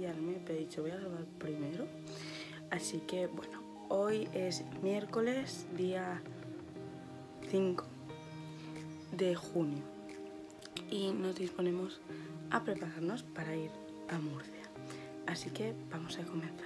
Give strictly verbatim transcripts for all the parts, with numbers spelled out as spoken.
maquillarme, pero he dicho voy a grabar primero. Así que bueno, hoy es miércoles, día cinco de junio. Y nos disponemos a prepararnos para ir a Murcia. Así que vamos a comenzar.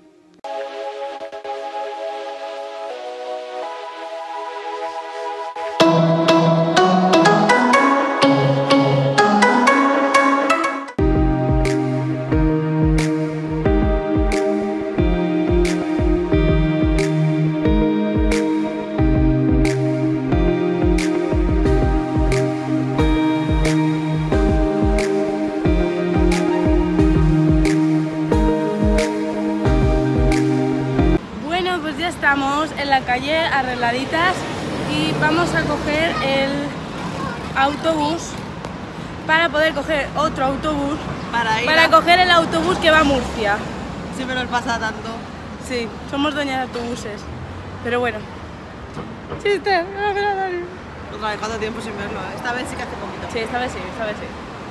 Estamos en la calle arregladitas y vamos a coger el autobús para poder coger otro autobús para, ir para a... coger el autobús que va a Murcia. Sí, pero nos pasa tanto. Sí, somos dueñas de autobuses, pero bueno. Chiste, a ver a Dani. Otra vez, ¿cuánto tiempo sin verlo? Esta vez sí que hace poquito. Sí, esta vez sí, esta vez sí.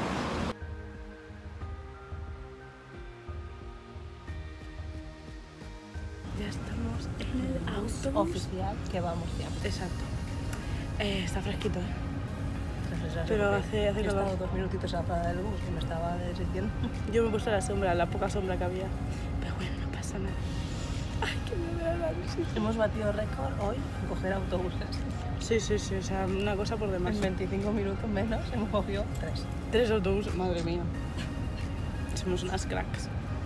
Ya estamos en el autobús oficial que va a Murcia. Exacto. Eh, está fresquito, ¿eh? Pero hace, hace calor. He estado dos minutitos a la parada del bus que me estaba derritiendo. Yo me he puesto la sombra, la poca sombra que había. Pero bueno, no pasa nada. Ay, que me da la risa. Hemos batido récord hoy en coger autobuses. Sí, sí, sí, o sea, una cosa por demás. En veinticinco minutos menos hemos cogido tres. Tres autobuses, madre mía. Somos unas cracks.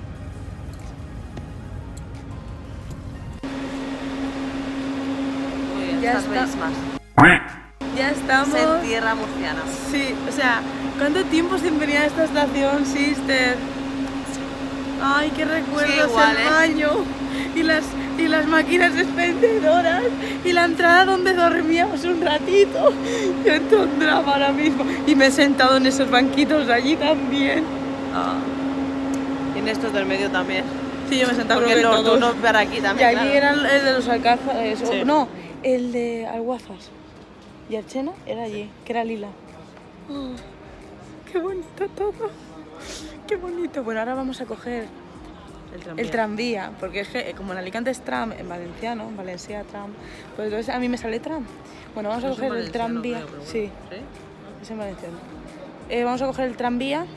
Ya está. Ya estamos en tierra murciana. Sí, o sea, ¿cuánto tiempo sin venir a esta estación, sister? Ay, qué recuerdos, sí, igual, el baño ¿eh? y las y las máquinas expendedoras y la entrada donde dormíamos un ratito. Yo entro en drama ahora mismo y me he sentado en esos banquitos de allí también. Ah. Y en estos del medio también. Sí, yo me he sentado porque los dos nos ver aquí también. Y allí claro. era el de los Alcázares, sí. o, no, el de Alguazas. Y Archena era allí, que era lila. Oh, qué bonito todo. Qué bonito. Bueno, ahora vamos a coger el tranvía, el tranvía porque es que como en Alicante es tram, en valenciano, en Valencia tram, pues entonces a mí me sale tram. Bueno, vamos a coger el tranvía. Creo, sí, ¿sí? Es en valenciano. Eh, vamos a coger el tranvía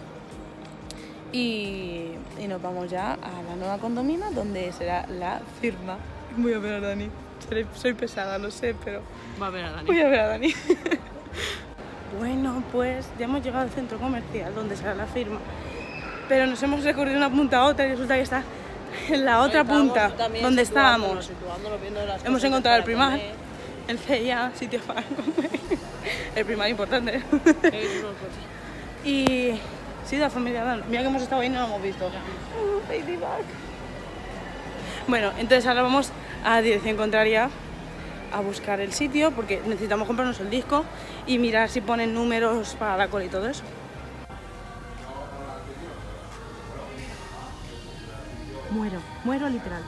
y, y nos vamos ya a la nueva condomina donde será la firma. Voy a ver a Dani. Soy pesada, lo sé, pero va a ver a Dani. Voy a ver a Dani. Bueno, pues ya hemos llegado al centro comercial donde será la firma. Pero nos hemos recorrido una punta a otra y resulta que está en la otra punta donde estábamos. Hemos encontrado el Primar, el C I A, sitio para comer. El Primar importante. Y sí, la familia Dan. Mira que hemos estado ahí y no lo hemos visto. Oh, Ladybug. Bueno, entonces ahora vamos a dirección contraria a buscar el sitio porque necesitamos comprarnos el disco y mirar si ponen números para la cola y todo eso. Muero, muero literal.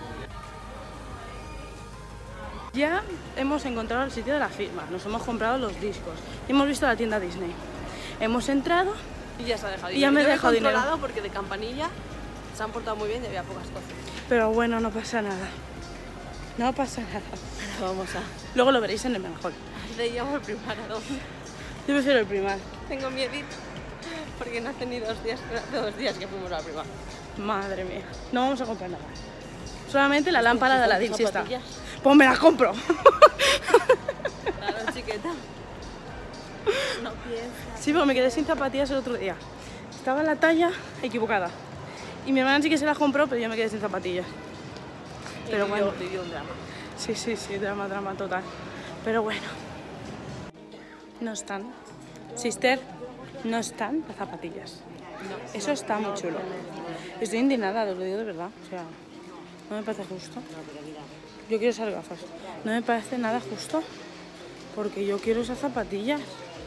Ya hemos encontrado el sitio de la firma, nos hemos comprado los discos y hemos visto la tienda Disney. Hemos entrado y ya se ha dejado y ya me he dejado dinero porque de Campanilla se han portado muy bien y había pocas cosas. Pero bueno, no pasa nada. No pasa nada. Vamos a... Luego lo veréis en el mejor. Le llamo el Primar a dónde. Yo prefiero el Primar. Tengo miedito porque no hace ni dos días, hace dos días que fuimos al Primar. Madre mía. No vamos a comprar nada. Solamente la lámpara de Aladdin sí está. Pues me las compro. Claro, chiqueta. No piensas. Sí, porque me quedé sin zapatillas el otro día. Estaba en la talla equivocada. Y mi hermana sí que se las compró, pero yo me quedé sin zapatillas. Pero vivió, bueno. Vivió un drama. Sí, sí, sí, drama, drama total. Pero bueno. No están. Sister, no están las zapatillas. No, Eso no, está muy no, chulo. Estoy indignada, os lo digo de verdad. O sea, no me parece justo. Yo quiero esas gafas. No me parece nada justo. Porque yo quiero esas zapatillas.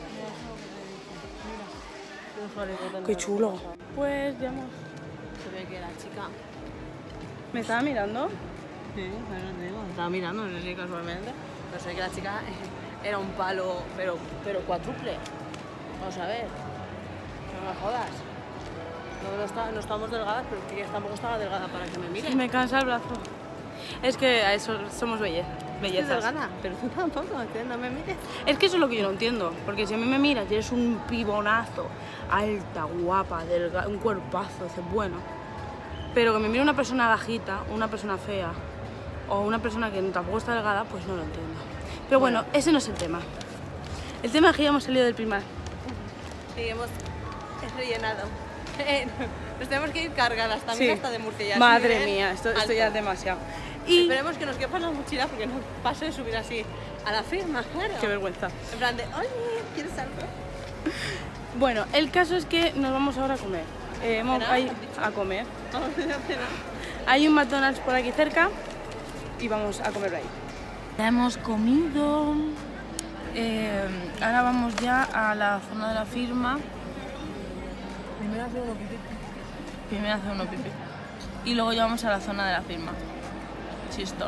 Qué chulo. Pues ya hemos... Se ve que la chica... ¿Me estaba mirando? Sí, bueno, te digo, estaba mirando, no sé si casualmente. Pero sé que la chica era un palo, pero, pero cuádruple. Vamos a ver. No me jodas. No, no, está, no estamos delgadas, pero que tampoco estaba delgada para que me mire. Me cansa el brazo. Es que a eso somos belle bellezas. Estoy delgada, pero tú tampoco, ¿sí? No me mires. Es que eso es lo que yo no entiendo, porque si a mí me miras y eres un pibonazo, alta, guapa, delgada, un cuerpazo, dices, bueno, pero que me mire una persona bajita, una persona fea, o una persona que tampoco está delgada, pues no lo entiendo. Pero bueno, bueno ese no es el tema. El tema es que ya hemos salido del Primark. Y hemos rellenado. Nos tenemos que ir cargadas también, sí. Hasta de Murcia. Ya madre mía, esto, esto ya es demasiado. Y esperemos que nos quepa la mochila porque no paso de subir así a la firma, claro. Qué vergüenza. En plan de, oye, ¿quieres algo? Bueno, el caso es que nos vamos ahora a comer. Eh, hemos, hay, a comer. Vamos a cenar. Hay un McDonald's por aquí cerca y vamos a comer ahí. Ya hemos comido. Eh, ahora vamos ya a la zona de la firma. Primero hace uno pipí. Primero hace uno pipí. Y luego ya vamos a la zona de la firma. Chistor.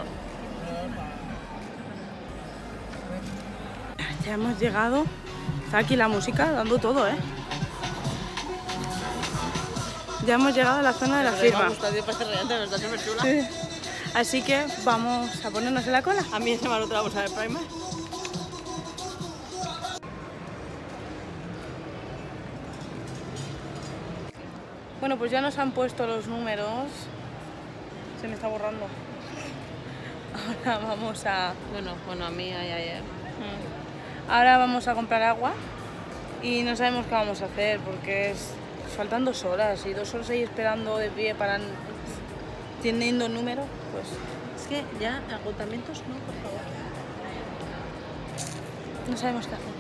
Ya hemos llegado. Está aquí la música dando todo, ¿eh? Ya hemos llegado a la zona de la firma. Sí. Así que vamos a ponernos en la cola. A mí se me ha otra bolsa de Primark. Bueno, pues ya nos han puesto los números. Se me está borrando. Ahora vamos a... Bueno, bueno, a mí, ay, ay, ay. Ahora vamos a comprar agua y no sabemos qué vamos a hacer porque es... faltan dos horas y dos horas ahí esperando de pie para... teniendo número, pues... Es que ya agotamientos no, por favor. No sabemos qué hacer.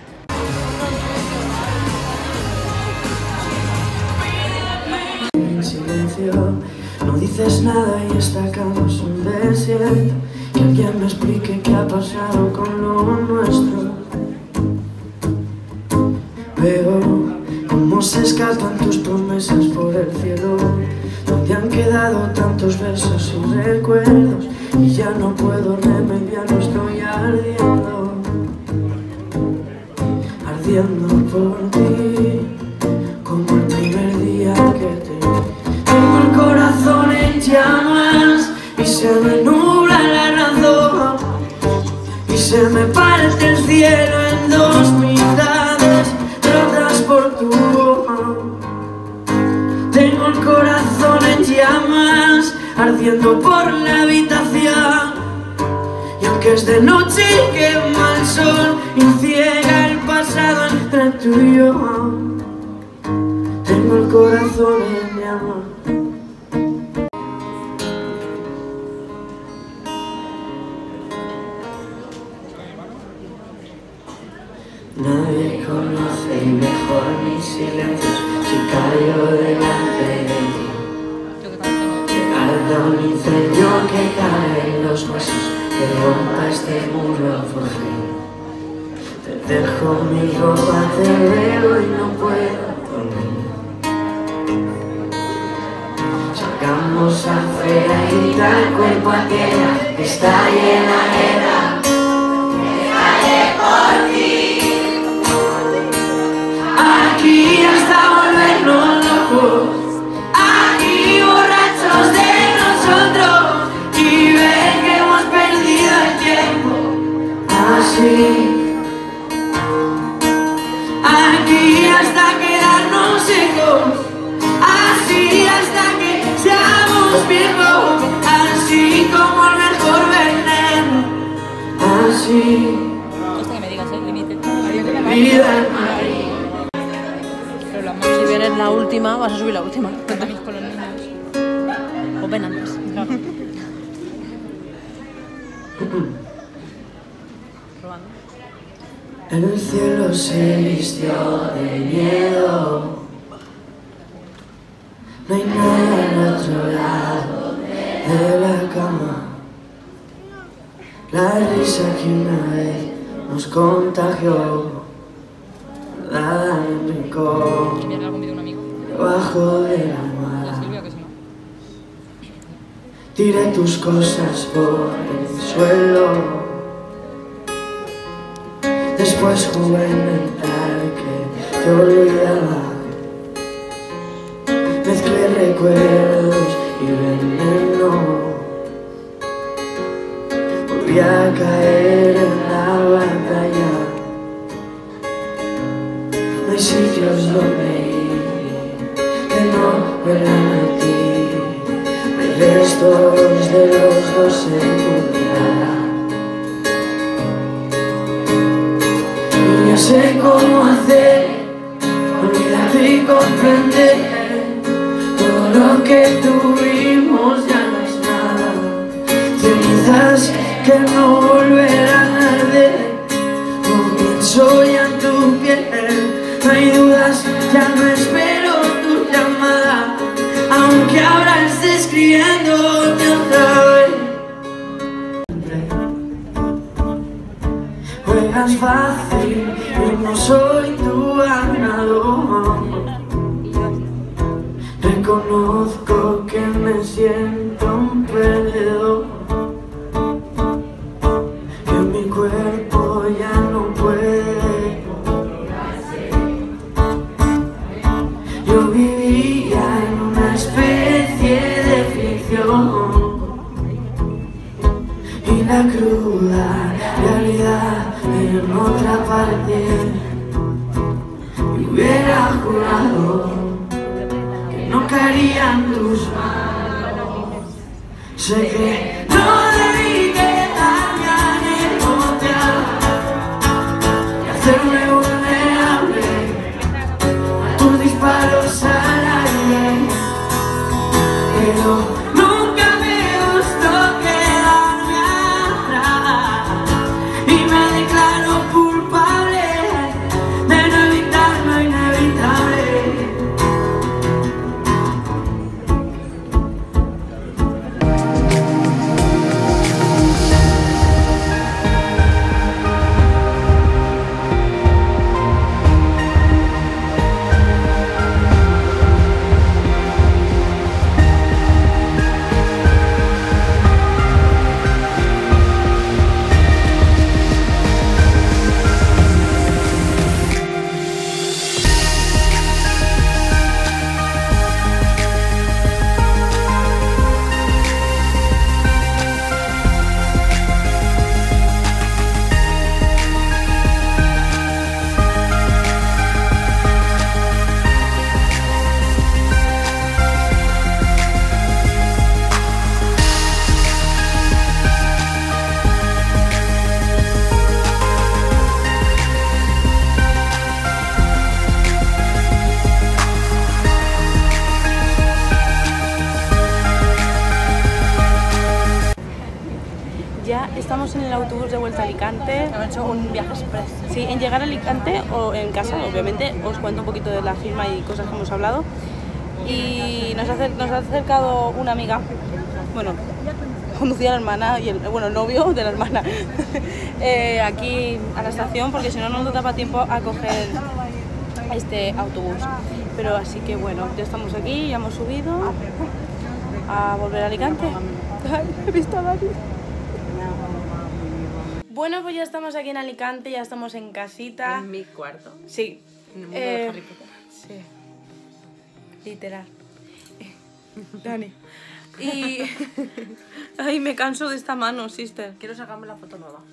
En silencio, no dices nada y esta cama es un desierto. Que alguien me explique qué ha pasado con lo nuestro. Veo cómo se escapan tus promesas por el cielo, donde han quedado tantos besos y recuerdos. Y ya no puedo remediarlo, estoy ardiendo, ardiendo por ti, como el primer día que te vi. Tengo el corazón en llamas y se me nubla la razón, y se me parte el cielo en dos mitades, rotas por tu boca. Tengo el corazón en llamas, ardiendo por la habitación, y aunque es de noche y quema el sol y ciega el pasado entre tú y yo, tengo el corazón en llamas. Nadie conoce mejor mis silencios si cayó delante de ti. Arda un incendio que cae en los huesos, que rompa este muro por fin. Te dejo mi ropa, te veo y no puedo dormir. Sacamos afuera y grita el cuerpo a tierra, que está llena de guerra. Que calle por ti. Aquí hasta volvernos locos, aquí borrachos de nosotros, y ver que hemos perdido el tiempo, así. Aquí hasta quedarnos secos, así hasta que seamos viejos, así como el mejor veneno, así. Hasta que me digas el límite. Vida en Madrid. Si vienes la última, vas a subir la última. Cuéntame con los niños. O ven antes. Probando. El cielo se vistió de miedo. No hay nada al otro lado de la cama. La risa que una vez nos contagió, dada en un rincón, debajo de la almohada. Tiré tus cosas por el suelo, después jugué a inventar que te olvidaba. recuerdos y veneno. Volví a caer en la batalla. No hay sitios donde ir que no vuelvan a ti. Hay restos de los dos en tu mirada. Y ya sé cómo hacer, olvidarte y comprender. Todo lo que tuvimos ya no es nada. Cenizas que no volverán a arder. No pienso ya en tu piel. No hay dudas, ya no espero tu llamada. Aunque ahora estés escribiéndote otra vez. Juegas fácil y no soy tu ganador. Reconozco que me siento un perdedor. Que mi cuerpo ya no puede. Yo vivía en una especie de ficción y la cruda realidad en otra parte. Y hubiera jurado que no caerían tus manos. Sé que no debí quedarme a negociar y hacerme vulnerable a tus disparos al aire. Pero nunca me gustó quedarme atrás y me declaro culpable de no evitar lo inevitable. Ya estamos en el autobús de vuelta a Alicante. Hemos hecho un viaje express. Sí, en llegar a Alicante o en casa, obviamente, os cuento un poquito de la firma y cosas que hemos hablado. Y nos ha, acer nos ha acercado una amiga, bueno, conducía a la hermana y el, bueno, el novio de la hermana, eh, aquí a la estación, porque si no, no nos daba tiempo a coger este autobús. Pero así que bueno, ya estamos aquí, ya hemos subido a volver a Alicante. Ay, he visto a David. Bueno, pues ya estamos aquí en Alicante, ya estamos en casita. En mi cuarto. Sí. En el mundo Eh, de Harry Potter. Sí. Literal. Dani. Y... Ay, me canso de esta mano, sister. Quiero sacarme la foto nueva.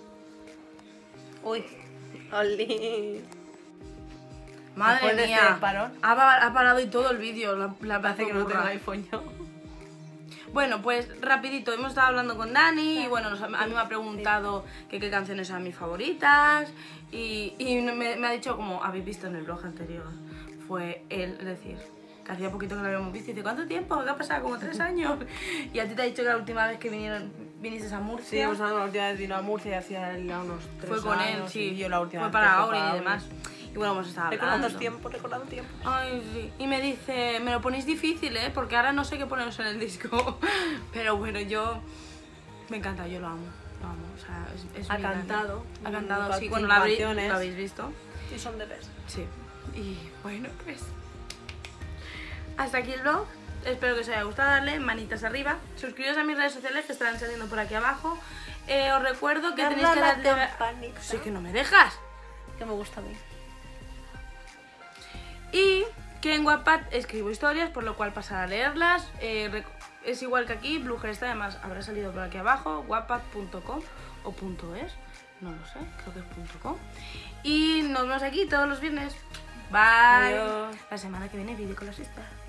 Uy. Oli. Madre Después de mía. este parón. Ha, pa- ha parado y todo el vídeo. La, la Parece que no burra. tengo iPhone yo. Bueno, pues rapidito, hemos estado hablando con Dani y bueno, nos, a mí me ha preguntado que qué canciones eran mis favoritas y, y me, me ha dicho como, habéis visto en el blog anterior, fue él, es decir, que hacía poquito que lo habíamos visto y dice, ¿cuánto tiempo? ¿Qué ha pasado? Como tres años. Y a ti te ha dicho que la última vez que vinieron, viniste a Murcia. Sí, hemos hablado la última vez vino a Murcia y hacía él ya unos tres Fue con él, años, sí, y yo la última fue vez para que fue Auri para y Auri. demás. Y bueno, hemos estado hablando. Recordando tiempo, recordando tiempo. Ay, sí. Y me dice, me lo ponéis difícil, ¿eh? Porque ahora no sé qué poneros en el disco. Pero bueno, yo... Me encanta, yo lo amo. Lo amo, o sea, es, es Ha mi cantado. Ha cantado, Mm, sí. cinco Bueno, lo habréis, canciones. lo habéis visto. Y son de best. Sí. Y bueno, pues... Hasta aquí el vlog. Espero que os haya gustado. Darle manitas arriba. Suscribiros a mis redes sociales que estarán saliendo por aquí abajo. Eh, os recuerdo que Dale tenéis que a la darle... campanita. Pues sí que no me dejas. Que me gusta a mí. Y que en Wattpad escribo historias, por lo cual pasar a leerlas. Eh, es igual que aquí, Blueger está, además habrá salido por aquí abajo, wattpad punto com o .es, no lo sé, creo que es .com. Y nos vemos aquí todos los viernes. Bye. Adiós. La semana que viene vídeo con la sister.